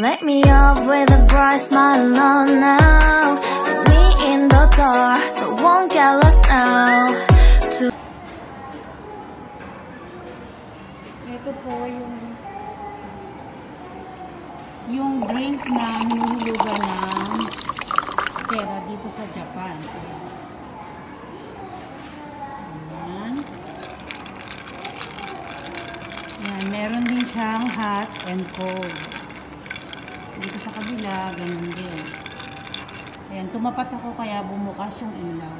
Wake me up with a bright smile on now. Put me in the dark, so won't get lost now. Ito po yung drink na hinuhulugan ng pera dito sa Japan. Ayan. Ayan, meron din siyang hot and cold. Dito sa kabila, ganun din. Ayan, tumapat ako kaya bumukas yung ilaw.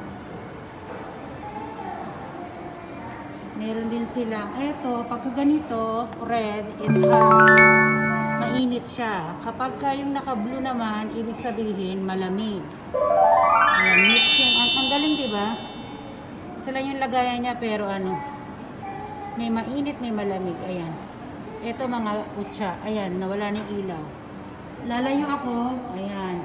Meron din silang, eto, pagka ganito, red is mainit siya. Kapag yung naka-blue naman, ibig sabihin, malamig. Ayan, mix yung, ang galing diba? Isa lang yung lagayan niya, pero may mainit, may malamig. Ayan. Eto mga utsa. Ayan, nawala na yung ilaw. Lalayo ako. Ayan.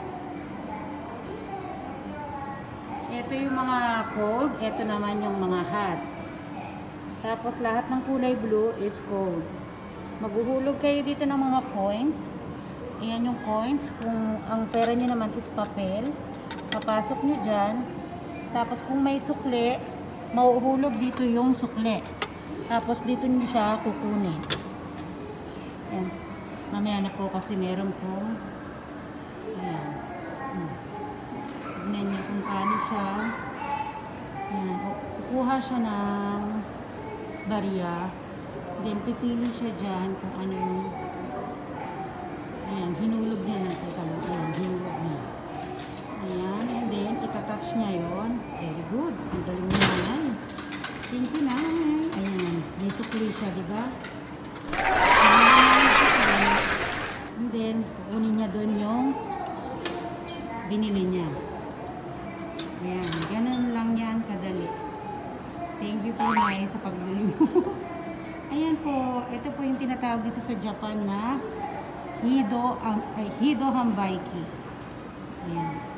Ito yung mga cold. Ito naman yung mga hot. Tapos lahat ng kulay blue is cold. Maghuhulog kayo dito ng mga coins. Ayan yung coins. Kung ang pera nyo naman is papel, papasok nyo dyan. Tapos kung may sukle, mauhulog dito yung sukle. Tapos dito nyo siya kukunin. Ayan. Mamaya na po kasi meron pong ayan. Tignan nyo kung paano siya. Ayan. Kukuha siya ng barya. Then pipili siya dyan kung ano yung ayan, hinulog niya na. Teka lang. Ayan, hinulog niya. Ayan. And then, itatouch niya yun. Very good. Ang galing niya naman. Thank you na. Ayan. May sukli siya, diba? And then, kukunin niya doon yung binili niya. Ayan. Ganun lang yan kadali. Thank you po, Nay, sa pagbili mo. Ayan po. Ito po yung tinatawag dito sa Japan na Hido Hambaiki. Ayan.